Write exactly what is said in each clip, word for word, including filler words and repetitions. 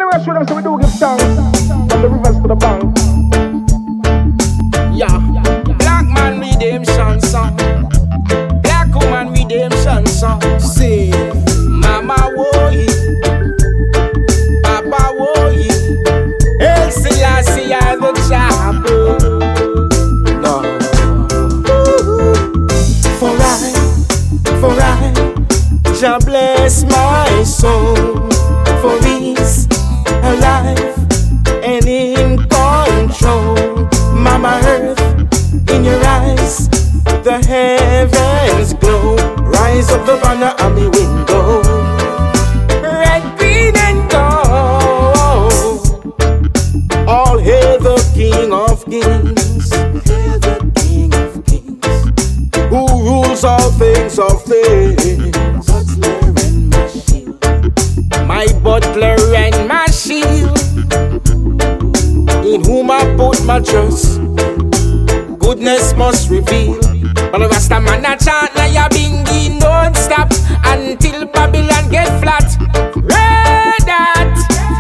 Anyway, show them so we do give thanks from the rivers to the bank. Yeah, black man redemption song, black woman redemption song. Say, Mama woy, Papa woy, El Selassie I the chapel. No, for I, for I, Jah bless my soul, for He's alive and in control. Mama Earth, in your eyes, the heavens glow. Rise up the banner on the window. Red, green, and gold. All hail the King of Kings. Hail the King of Kings, who rules all things of things. Butler and my shield, my butler and my shield, in whom I put my trust. Goodness must reveal. But the Rasta man a chant na ya bingi non-stop until Babylon get flat. Read that.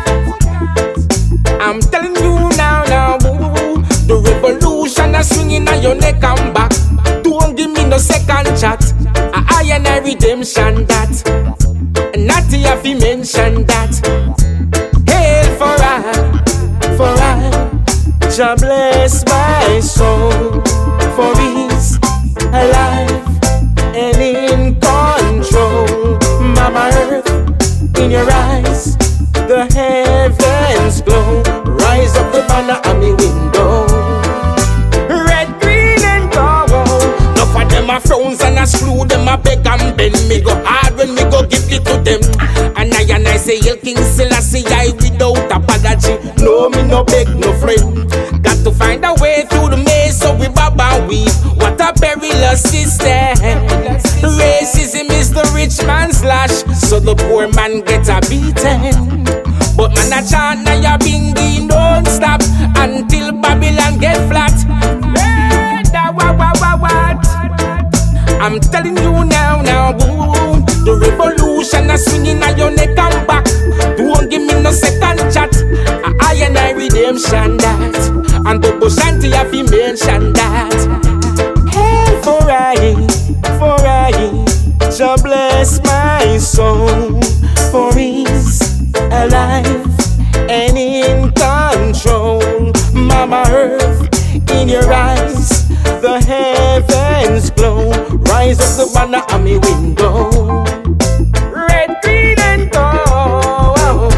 I'm telling you now, now, boo. The revolution a swinging on your neck and back. Don't give me no second chat. I I and I redemption that. Not if you mention that. Hail for I, for I, Jah bless my soul, for He's alive and in control. Mama Earth, in your eyes, the heavens glow. Rise up the banner on the window. Red, green, and gold. Enough of them a frowns and a screw them a beg and bend. Me go hard when me go give it to them. And I and I say, Hail King Selassie I without apology. No, me no beg, no friend. Got to find a way through the maze, so we bob and weave. What a perilous system. Racism is the rich man's slash, so the poor man get a beating. But man a chant na ya bingi non-stop until Babylon get flat. Hey, wa, wa, wa, what? I'm telling you now, now, boom. The revolution a swinging on your neck and back. Don't give me no second chat. I, I and I redemption that. And the Bushanti have been mentioned that. Hey, for I, for I, Jah bless my soul, for He's alive and in control. Mama Earth, in your eyes, the heavens glow. Rise up the banner on me window. Red, green, and gold.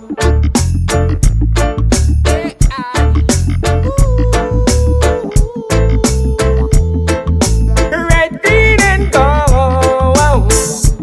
Red, green, and gold.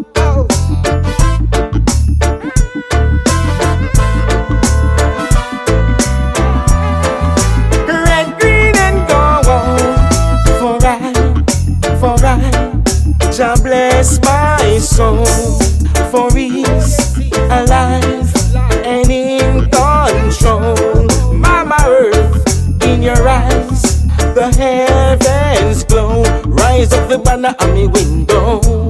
Red, green, and gold. For I, for I, Jah bless my soul, for He's alive and in control. Mama Earth, in your eyes, the heavens glow. Rise up the banner on me window.